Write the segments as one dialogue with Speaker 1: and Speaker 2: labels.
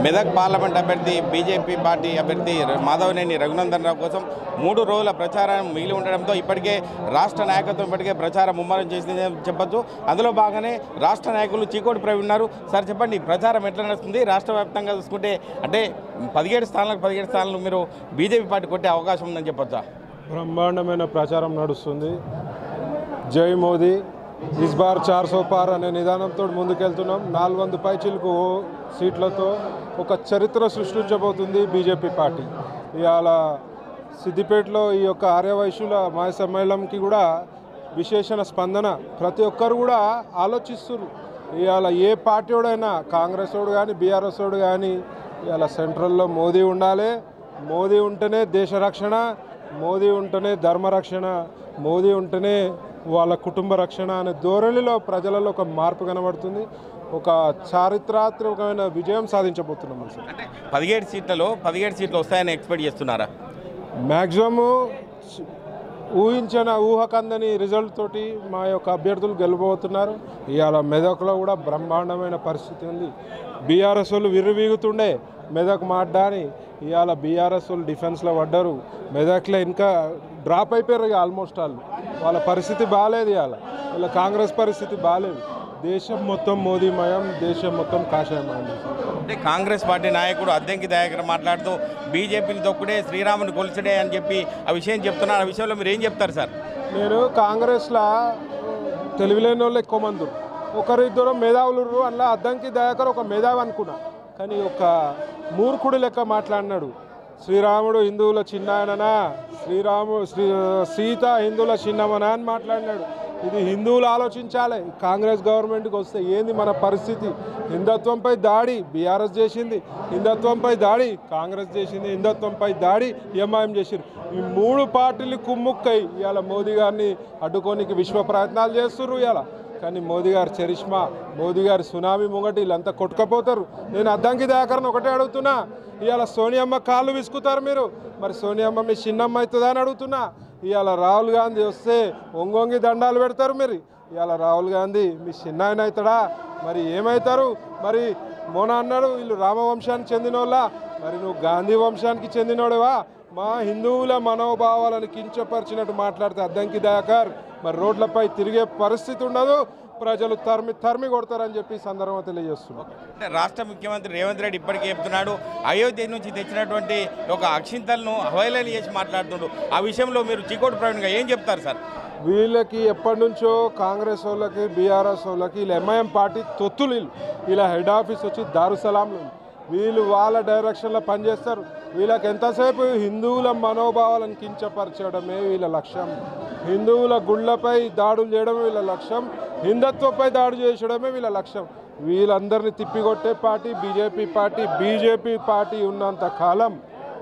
Speaker 1: Medak parliament అభ్యర్థి BJP party అభ్యర్థి మాధవనేని రఘునందన్ రావు కోసం 3 రోజుల ప్రచారం మిగిలి ఉండడంతో ఇప్పటికే రాష్ట్ర నాయకత్వం ఇప్పటికే ప్రచారం ముమ్మరం చేసిందని చెప్పొచ్చు. అందులో భాగంగానే రాష్ట్ర నాయకులు చీకోటి ప్రవీణ్ ఉన్నారు. సార్ చెప్పండి, ప్రచారం ఎట్లా నడుస్తుంది? రాష్ట్ర వ్యాప్తంగా చూసుకుంటే అంటే 17 స్థానాలు మీరు బీజేపీ పార్టీ కొట్టే అవకాశం ఉందని చెప్పొచ్చా?
Speaker 2: బ్రహ్మాండమైన ప్రచారం నడుస్తుంది. జై మోదీ, ఇస్ బార్ 400 పార్ అనే నిదానంతో ముందుకెళ్తున్నాం. 400 పైచిలకు సీట్లతో ఒక చరిత్ర సృష్టించబోతుంది బీజేపీ పార్టీ. ఇవాళ సిద్దిపేటలో ఈ యొక్క ఆర్యవైశ్యుల మహాసమ్మేళనంకి కూడా విశేషణ స్పందన. ప్రతి ఒక్కరు కూడా ఆలోచిస్తున్నారు. ఇవాళ ఏ పార్టీ వాడైనా, కాంగ్రెస్ వాడు కానీ బీఆర్ఎస్ వాడు కానీ, ఇవాళ సెంట్రల్లో మోదీ ఉండాలి. మోదీ ఉంటేనే దేశ రక్షణ, మోదీ ఉంటేనే ధర్మరక్షణ, మోదీ ఉంటేనే వాళ్ళ కుటుంబ రక్షణ అనే ధోరణిలో ప్రజలలో ఒక మార్పు కనబడుతుంది. ఒక చారిత్రాత్మకమైన విజయం సాధించబోతున్నాం.
Speaker 1: అంటే 17 సీట్లు వస్తాయని ఎక్స్పెక్ట్ చేస్తున్నారా?
Speaker 2: మ్యాక్సిమం ఊహకందని రిజల్ట్ తోటి మా యొక్క అభ్యర్థులు గెలవబోతున్నారు. ఇవాళ మెదక్లో కూడా బ్రహ్మాండమైన పరిస్థితి ఉంది. బీఆర్ఎస్ వాళ్ళు విర్రవీగుతుండే మెదక్ మాడ్డాని. ఇవాళ బీఆర్ఎస్ వాళ్ళు డిఫెన్స్లో పడ్డారు. మెదక్లో ఇంకా డ్రాప్ అయిపోయారు. ఇక ఆల్మోస్ట్ వాళ్ళ పరిస్థితి బాగాలేదు. ఇలా కాంగ్రెస్ పరిస్థితి బాగాలేదు. దేశం మొత్తం మోదీమయం, దేశం మొత్తం కాషాయమయం.
Speaker 1: అంటే కాంగ్రెస్ పార్టీ నాయకుడు అద్దంకి దయాకర్ మాట్లాడుతూ బీజేపీని తొక్కుడే శ్రీరాముని కొలిచడే అని చెప్పి ఆ విషయం చెప్తున్నారు. ఆ విషయంలో మీరు ఏం చెప్తారు సార్?
Speaker 2: నేను కాంగ్రెస్లో తెలివిలేని వాళ్ళు ఎక్కువ మంది, ఒకరిద్దరు మేధావులు. అందులో అద్దంకి దయాకర్ ఒక మేధావి అనుకున్నా, కానీ ఒక మూర్ఖుడు లెక్క మాట్లాడినాడు. శ్రీరాముడు హిందువుల చిన్నాయననా, సీత హిందువుల చిన్నమనా అని మాట్లాడినాడు. ఇది హిందువులు ఆలోచించాలి. కాంగ్రెస్ గవర్నమెంట్కి వస్తే ఏంది మన పరిస్థితి? హిందుత్వంపై దాడి బీఆర్ఎస్ చేసింది, హిందుత్వంపై దాడి కాంగ్రెస్ చేసింది, హిందుత్వంపై దాడి ఎంఐఎం చేసింది. ఈ 3 పార్టీలు కుమ్ముక్కై ఇవాళ మోదీ గారిని అడ్డుకోనికి విశ్వ ప్రయత్నాలు చేస్తున్నారు. ఇవాళ కానీ మోదీ గారు చరిష్మా, మోదీ గారి సునామీ ముంగటి వీళ్ళంతా కొట్టుకపోతారు. నేను అద్దంకి దయాకర్ని ఒకటే అడుగుతున్నా, ఇవాళ సోనియమ్మ కాళ్ళు విసుకుతారు మీరు, మరి సోనియమ్మ మీ చిన్నమ్మ అవుతుందా అని అడుగుతున్నా. ఇవాళ రాహుల్ గాంధీ వస్తే ఒంగొంగి దండాలు పెడతారు మీరు. ఇవాళ రాహుల్ గాంధీ మీ చిన్న ఆయన అవుతాడా? మరి ఏమవుతారు? మరి మోన అన్నాడు వీళ్ళు రామవంశానికి చెందినోళ్ళ, మరి నువ్వు గాంధీ వంశానికి చెందినోడేవా? మా హిందువుల మనోభావాలను కించపరిచినట్టు మాట్లాడితే అద్దంకి దయాకర్ మరి రోడ్లపై తిరిగే పరిస్థితి ఉండదు. ప్రజలు తరిమి కొడతారని చెప్పి సందర్భంగా తెలియజేస్తున్నారు.
Speaker 1: అంటే రాష్ట్ర ముఖ్యమంత్రి రేవంత్ రెడ్డి ఇప్పటికే చెప్తున్నాడు, అయోధ్య నుంచి తెచ్చినటువంటి ఒక అక్షింతలను హవైలలు చేసి మాట్లాడుతున్నాడు. ఆ విషయంలో మీరు చీకోటి ప్రవీణ్గా ఏం చెప్తారు సార్?
Speaker 2: వీళ్ళకి ఎప్పటి నుంచో కాంగ్రెస్ వాళ్ళకి బీఆర్ఎస్ వాళ్ళకి వీళ్ళ ఎంఐఎం పార్టీ తొత్తులు. వీళ్ళ హెడ్ ఆఫీస్ వచ్చి దారుసలాంలు. వీళ్ళు వాళ్ళ డైరెక్షన్లో పనిచేస్తారు. వీళ్ళకి ఎంతసేపు హిందువుల మనోభావాలను కించపరచడమే వీళ్ళ లక్ష్యం. హిందువుల గుళ్ళపై దాడులు చేయడమే వీళ్ళ లక్ష్యం. హిందుత్వంపై దాడి చేయడమే వీళ్ళ లక్ష్యం. వీళ్ళందరినీ తిప్పికొట్టే party BJP party. BJP party ఉన్నంత కాలం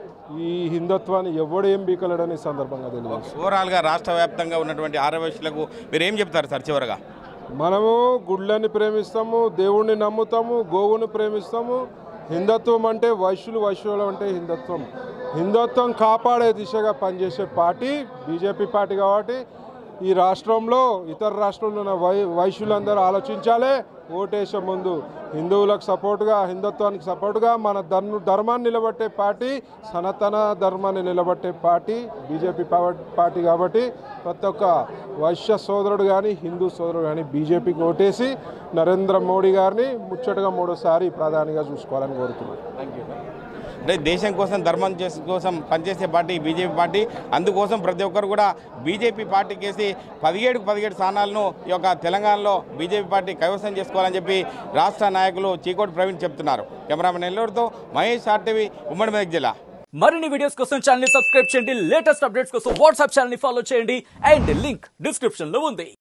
Speaker 2: ఈ హిందుత్వాన్ని ఎవడు ఏం బీకలేడని సందర్భంగా తెలియదు.
Speaker 1: ఓవరాల్గా రాష్ట్ర వ్యాప్తంగా ఉన్నటువంటి ఆర్యవైశ్యులకు మీరు ఏం చెప్తారు సార్ చివరగా?
Speaker 2: మనము గుళ్ళని ప్రేమిస్తాము, దేవుణ్ణి నమ్ముతాము, గోవుని ప్రేమిస్తాము. హిందుత్వం అంటే వైశ్యులు అంటే హిందుత్వం కాపాడే దిశగా పనిచేసే పార్టీ బీజేపీ పార్టీ. కాబట్టి ఈ రాష్ట్రంలో ఇతర రాష్ట్రంలో ఉన్న వైశ్యులందరూ ఆలోచించాలి. ఓటేసే ముందు హిందువులకు సపోర్టుగా, హిందుత్వానికి సపోర్టుగా మన ధర్మాన్ని నిలబట్టే పార్టీ, సనాతన ధర్మాన్ని నిలబట్టే పార్టీ బీజేపీ పార్టీ. కాబట్టి ప్రతి ఒక్క వైశ్య సోదరుడు కానీ హిందూ సోదరుడు కానీ బీజేపీకి ఓటేసి నరేంద్ర మోడీ గారిని ముచ్చటగా 3వ ప్రధానిగా చూసుకోవాలని కోరుతున్నాను.
Speaker 1: అంటే దేశం కోసం ధర్మం కోసం పనిచేసే పార్టీ బీజేపీ పార్టీ. అందుకోసం ప్రతి ఒక్కరు కూడా బీజేపీ పార్టీకి వేసి 17 స్థానాలను ఈ యొక్క తెలంగాణలో బీజేపీ పార్టీ కైవసం చేసుకోవాలని చెప్పి రాష్ట్ర నాయకులు చీకోటి ప్రవీణ్ చెప్తున్నారు. కెమెరామెన్ నెల్లూరుతో మహేష్, ఆర్టీవీ, ఉమ్మడి మెదక్ జిల్లా.
Speaker 3: మరిన్ని వీడియోస్ కోసం ఛానల్ ని సబ్స్క్రైబ్ చేయండి. లేటెస్ట్ అప్డేట్స్ కోసం వాట్సాప్ ఛానల్ ని ఫాలో చేయండి. అండ్ లింక్ డిస్క్రిప్షన్ లో ఉంది.